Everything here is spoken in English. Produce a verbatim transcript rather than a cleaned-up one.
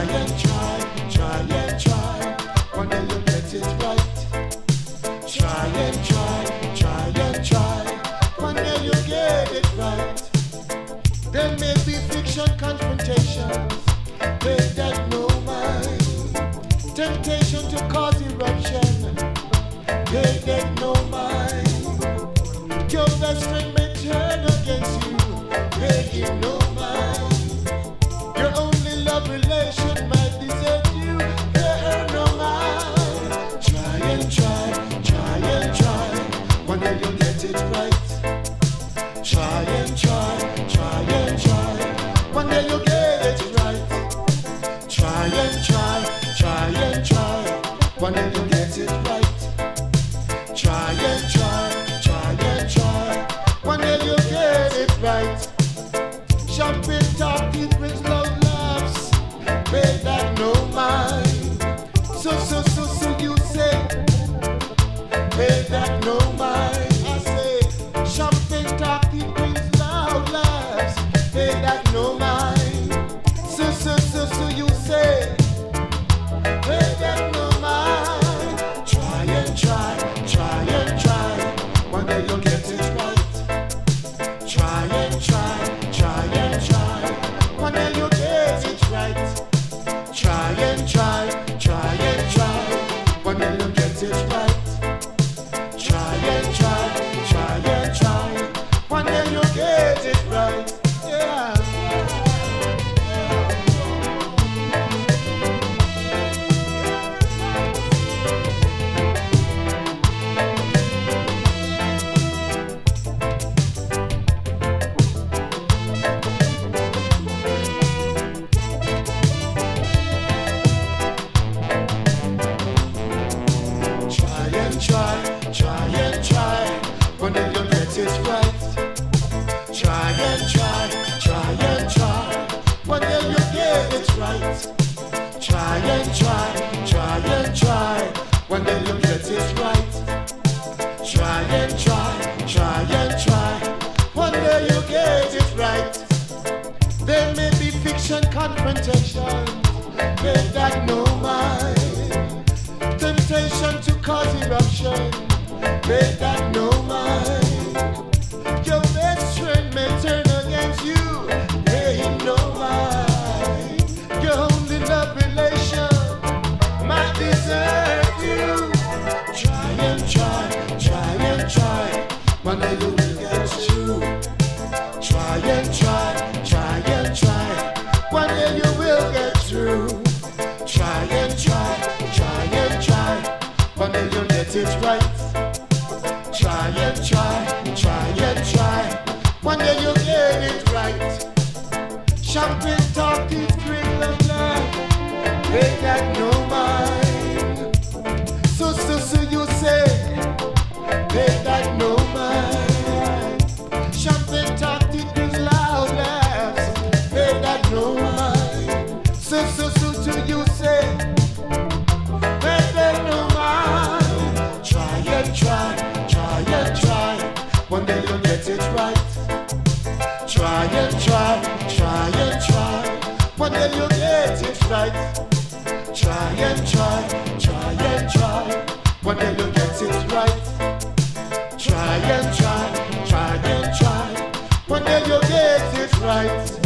and try, try and try. One day you'll get it right. Try and try, try and try. One day you'll get it right. There may be fiction confrontations, they that know mine. Temptation to cause eruption, they that know mine. Your best friend may turn against you, they know mine. Your only love relation might desert you, they know mine. Try and try, try and try. One day you'll get it right. Try and try, try and try. One day you'll get it right. Try and try, try and try. One day you'll get it right. Try and try, try and try. One day you'll get it right. Shopping, talking, brings loud laughs. They that know mine. So, so, so, so you say. They that know mine. I say, shopping, talking, brings loud laughs. They that know mine. So, so, so, so you say. They that know mine. Try and try, try and try. One day you'll get it right. Try and try, try and try. One day you'll get it right. Try and try, try and try. One day you'll get it right. Try and try, try and try. One day you'll get it right. Yeah. Try, try and try. One day you'll get it right. Try and try, try and try. One day you'll get it right. Try and try, try and try. One day you'll get it right. Try and try, try and try. One day you'll get it right. There may be fiction confrontation, they that know mine. Temptation to cause eruption, they that know mine. Your best friend may turn against you, they know mine. Your only love relation might desert you. Try and try, try and try. One day you will get through. Try and try, try and try. One day you will get through. Try and try, try and try. One day you'll get it right. Try and try, try and try. One day you'll get it right. Champagne, talking, thrill of life. They got no mind. So, so, so you say. They got no mind. Champagne, talking, thrill loud laughs. They got no mind. So, so, so, so you say. Try, try and try. One day you'll get it right. Try and try, try and try. One day you'll get it right. Try and try, try and try. One day you'll get it right. Try and try, try and try. One day you'll get it right.